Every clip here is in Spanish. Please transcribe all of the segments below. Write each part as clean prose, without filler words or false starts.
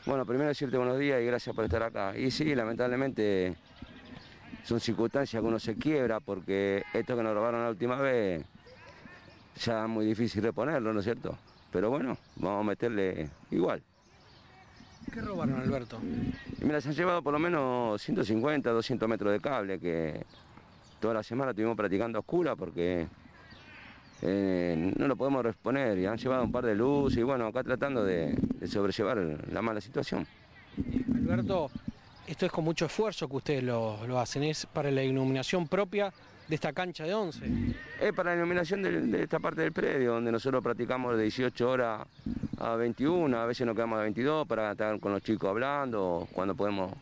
Bueno, primero decirte buenos días y gracias por estar acá. Y sí, lamentablemente son circunstancias que uno se quiebra porque esto que nos robaron la última vez ya es muy difícil reponerlo, ¿no es cierto? Pero bueno, vamos a meterle igual. ¿Qué robaron, Alberto? Y mira, se han llevado por lo menos 150, 200 metros de cable que toda la semana estuvimos practicando a oscura porque no lo podemos reponer y han llevado un par de luces y bueno, acá tratando de sobrellevar la mala situación. Alberto, esto es con mucho esfuerzo que ustedes lo hacen, es para la iluminación propia de esta cancha de 11. Es para la iluminación de esta parte del predio, donde nosotros practicamos de 18 horas a 21, a veces nos quedamos a 22 para estar con los chicos hablando, cuando podemos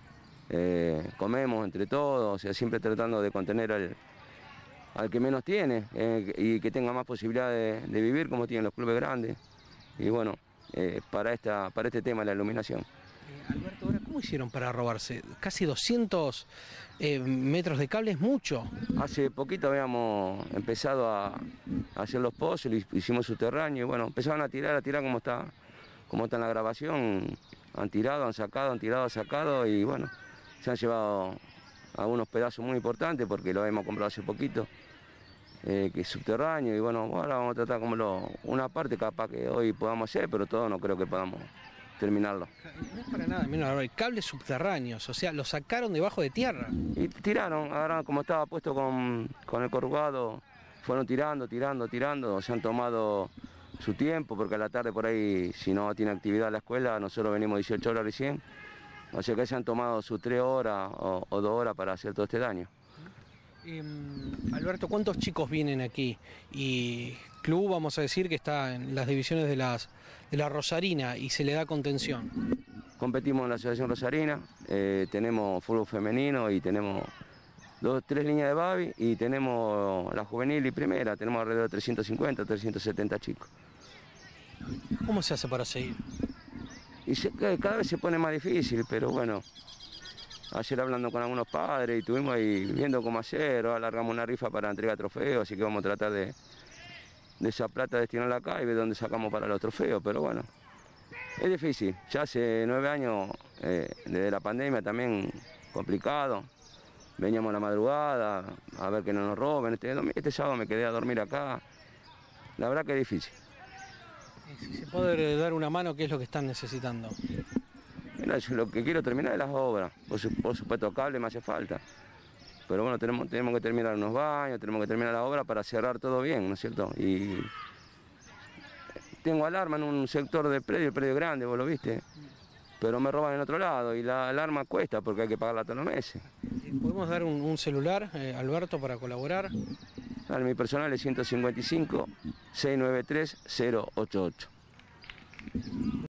comemos entre todos, o sea, siempre tratando de contener al que menos tiene y que tenga más posibilidades de vivir como tienen los clubes grandes. Y bueno, para este tema de la iluminación. Alberto, ahora, ¿cómo hicieron para robarse? Casi 200 metros de cable es mucho. Hace poquito habíamos empezado a hacer los pozos, hicimos subterráneo y bueno, empezaron a tirar como está en la grabación, han tirado, han tirado, sacado y bueno, se han llevado algunos pedazos muy importantes porque lo hemos comprado hace poquito, que es subterráneo y bueno, ahora vamos a tratar como una parte capaz que hoy podamos hacer, pero todo no creo que podamos terminarlo. No es para nada menos, hay cables subterráneos, o sea, lo sacaron debajo de tierra. Y tiraron, ahora como estaba puesto con el corrugado, fueron tirando, se han tomado su tiempo, porque a la tarde por ahí, si no tiene actividad la escuela, nosotros venimos 18 horas recién, o sea que se han tomado sus 3 horas o 2 horas para hacer todo este daño. Alberto, ¿cuántos chicos vienen aquí? Y club, vamos a decir, que está en las divisiones de la Rosarina y se le da contención. Competimos en la Asociación Rosarina, tenemos fútbol femenino y tenemos 3 líneas de babi y tenemos la juvenil y primera, tenemos alrededor de 350, 370 chicos. ¿Cómo se hace para seguir? Y cada vez se pone más difícil, pero bueno, ayer hablando con algunos padres y estuvimos ahí viendo cómo hacer, alargamos una rifa para entregar trofeos, así que vamos a tratar de esa plata destinarla acá y ver dónde sacamos para los trofeos, pero bueno, es difícil, ya hace 9 años, desde la pandemia también complicado, veníamos a la madrugada a ver que no nos roben, este sábado me quedé a dormir acá, la verdad que es difícil. Si se puede dar una mano, ¿qué es lo que están necesitando? Mira, yo lo que quiero terminar es las obras, por supuesto cable me hace falta, pero bueno, tenemos que terminar unos baños, tenemos que terminar la obra para cerrar todo bien, ¿no es cierto? Y tengo alarma en un sector del predio, el predio grande, vos lo viste, pero me roban en otro lado y la alarma cuesta porque hay que pagarla todos los meses. ¿Podemos dar un celular, Alberto, para colaborar? Dale, mi personal es 155 693 088.